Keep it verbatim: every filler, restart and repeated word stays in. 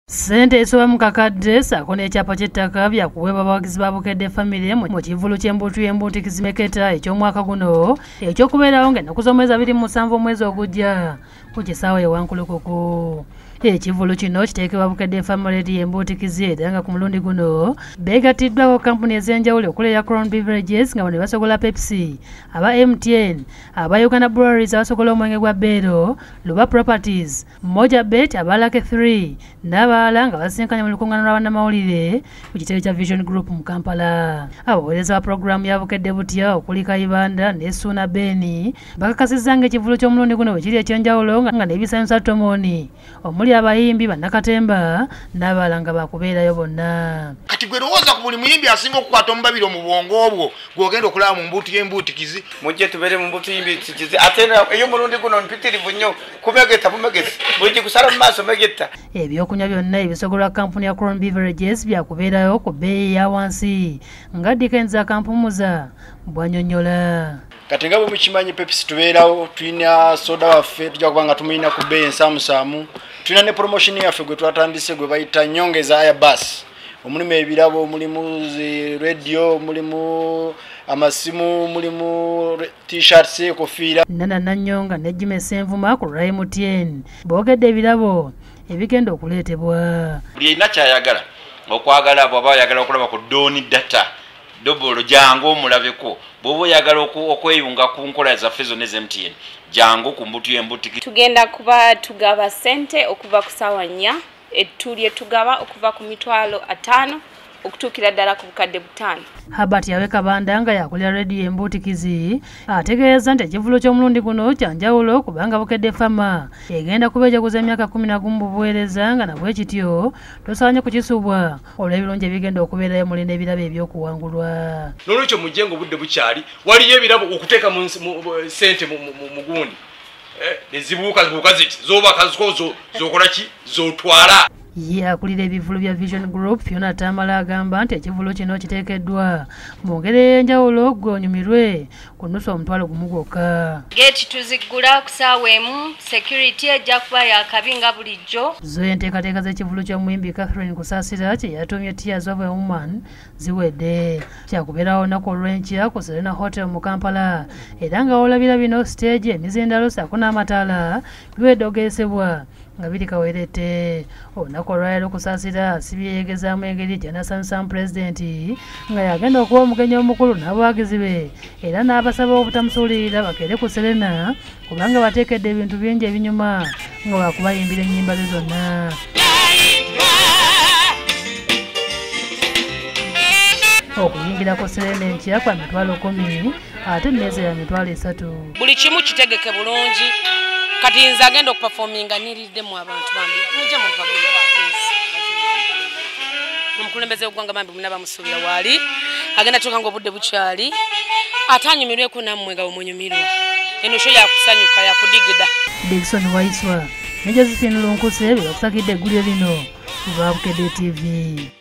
Sente esoba mu kakadde ssaako n'ekyapa ky'ettaka byakuweebwa abawagizi ba Bukedde Family mu kivulu ky'embuutu y'embuutu Kizimeketa eky'omwaka guno eky'okubeerawo ng'ennaku z'omwezi abiri mu musanvu omwezi ogujja ku kisaawe e Wankulukuku. Ekivulu kino kiteekebwa Bukedde Family y'embuutu Kizi era nga ku mulundi guno beegatiddwako kampuni ez'enjawulo okuli eya Crown Beverages nga bano basogola Pepsi, aba M T N, aba Uganda Breweries abasogola omwenge gwa Bero, Luba Properties, Moja Bet, aba Lucky three n'abalala nga basinkanye mu lukuŋŋaana lwa bannamawulire ku kitebe kya Vision Group mu Kampala. Abaweereza ba pulogulaamu ya Bukedde Butya okuli Kayibanda ne Suna Beni bakakasizza ng'ekivulu ky'omulundi guno bwe kiri eky'enjawulo nga n'ebisanyusa Tomoni omuli abayimbi bannakatemba n'abalala nga bakubeerayo bonna. Kati gwe lowooza ku buli muyimbi asinga okukwata omubabiro mu bwongo obwo gw'ogenda okulaba mu mbuutu y'embuutu Kizi. Mujje tubeere mu mbuutu y'embuutu Kizi ate ey'omulundi guno mpitirivu nnyo kumegeta bumegesa buli kusala mu maaso megeta. Ebyokunywa byonna ebisogolwa kampuni ya Crown Beverages byakubeerayo ku bbeeyi ya wansi nga Dickens akampumuza bw'annyonnyola. Kati nga bwe mukimanyi Pepsi tubeerawo tulina soda waffe tujja kuba nga tumulina ku bbeeyi ensaamusaamu. Tulina ne promotion yaffe gwe twatandise gwe bayita nyongeza aya bus. Omulimu ebirabo, mulimu radio, mulimu amasimu, mulimu t-shirts, kofiira. Nana Nanyonga ne Jimmy Senvuma ku M T N boogedde ebirabo ebigenda okuleetebwa. Buli alina kyayagala okwagala bw'aba ayagala okulaba ku Doni Data Dobolo jangu omulabeko bw'oba oyagala okweyunga ku nkola zaffe zonna ez M T N jangu ku mbuutu y'embuutu. Tugenda kuba tugaba sente okuva ku ssaawa nnya ettu lye tugaba okuva ku mitwalo ataano okutuukira ddala ku bukadde butaano. Herbert yawe Kabanda nga yakulira rediyo embuutu Kizi ategeeza nti ekivulu ky'omulundi guno kyanjawulo kubanga Bukedde Fama egenda kubeejaguza emyaka kumi na gumu buweereza nga nabwe kityo tosaanye kukisubwa olw'ebirungi ebigenda okubeerayo mulinda ebirabo eby'okuwangulwa. N'olwekyo mujje ng'obudde bukyali waliyo ebirabo okuteeka mu ssente mu gundi ezibuuka zibuuka ziti z'obaka z'okola ki z'otwala. Ye akulira ebivulu bya Vision Group Fiona Tamala agamba nti ekivulu kino kiteekeddwa mu ngeri ey'enjawulo gw'onyumirwe ku nnusu omutwalo gumu gwokka. Geeti tuziggula ku ssaawa emu, security ejja kuba yakabinga bulijjo. Zo enteekateeka z'ekivulu ky'omuyimbi Catherine Kusaasira kye yatumye Tears of a Woman ziwedde. Kyakubeerawo olunaku olw'enkya ku Serena Hotel mu Kampala era nga olabira bino stage emizindalo ssaako n'amataala biwedde ogeesebwa nga biri kawerete. Olunaku olwaleero Kusaasira asibye yeegezaamu engeri gy'anasanyusa pulezidenti nga yagenda okuba omugenyi omukulu n'abawagizi be era n'abasaba obutamusuulirira bakeere ku Serena kubanga bateekedde ebintu bingi ebinyuma nga waakubayimbira ennyimba ze zonna. Okuyingirako Serena enkya kwa mitwalo kumi ate Neza ya mitwalo esatu. Buli kimu kitegeke bulungi kati nze agenda okupafominga niriddemu abantu bambi mujja mumpagula omukulembeze w'eggwanga bambi muna bamusuubira waali agenda tuuka ng'obudde bukyali ate anyumirweko nammwe nga bwemunyumirwa eno sho yakusanyuka yakudigida. Dickson Waiswa ne Josephine Lunkuse be bakusakidde eggulire lino ku Bukedde T V.